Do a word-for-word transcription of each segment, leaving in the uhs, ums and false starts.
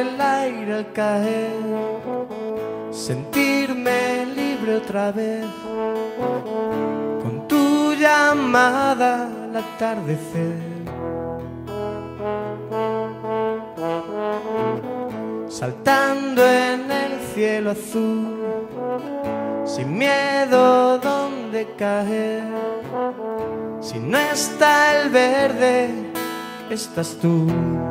el aire al caer, sentirme libre otra vez, con tu llamada al atardecer. Saltando en el cielo azul, sin miedo donde caer. Si no está el verde, estás tú.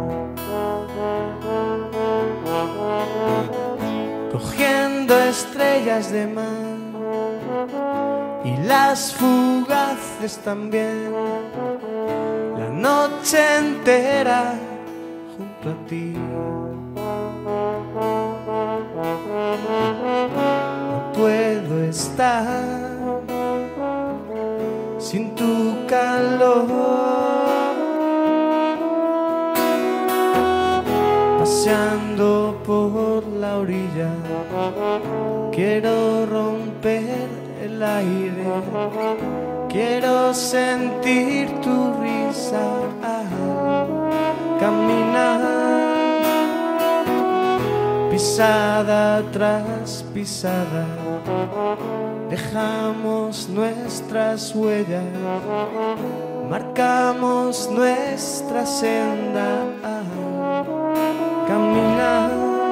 Cogiendo estrellas de mar y las fugaces también, la noche entera junto a ti. No puedo estar sin tu calor, paseando por la orilla, quiero romper el aire, quiero sentir tu risa al caminar, pisada tras pisada, dejamos nuestras huellas, marcamos nuestra senda al caminar.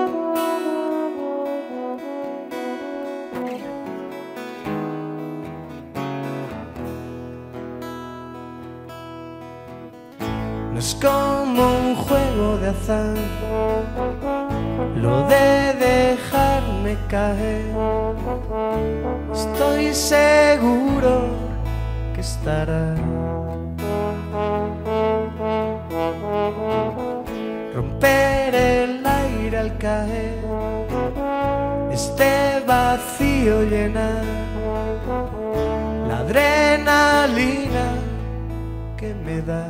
No es como un juego de azar lo de dejarme caer. Estoy seguro que estará. Romper el aire al caer, este vacío llenar, la adrenalina que me das.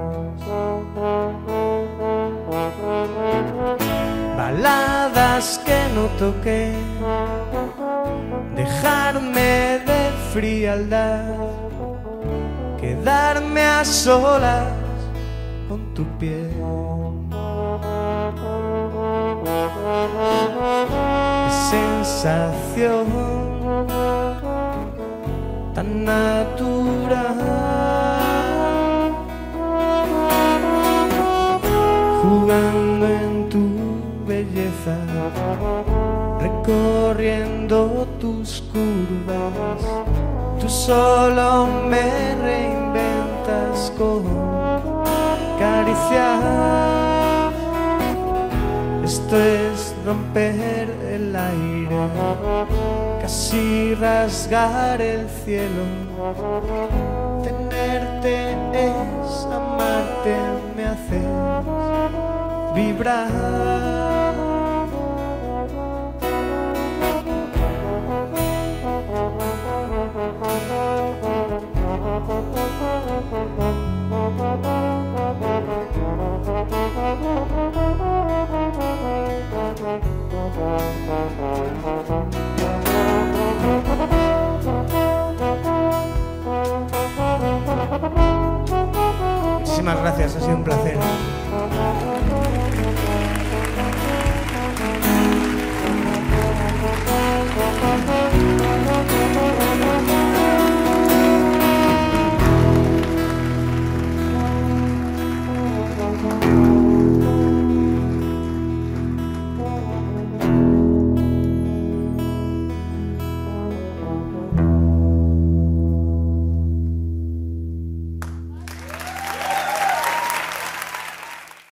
Baladas que no toqué, dejarme de frialdad, quedarme a solas con tu piel. Qué sensación tan natural, jugando en tu belleza, recorriendo tus curvas. Tú solo me reinventas con cariciar. Esto es romper el aire, casi rasgar el cielo. Tenerte es amarte, me haces vibrar. Muchísimas gracias, ha sido un placer.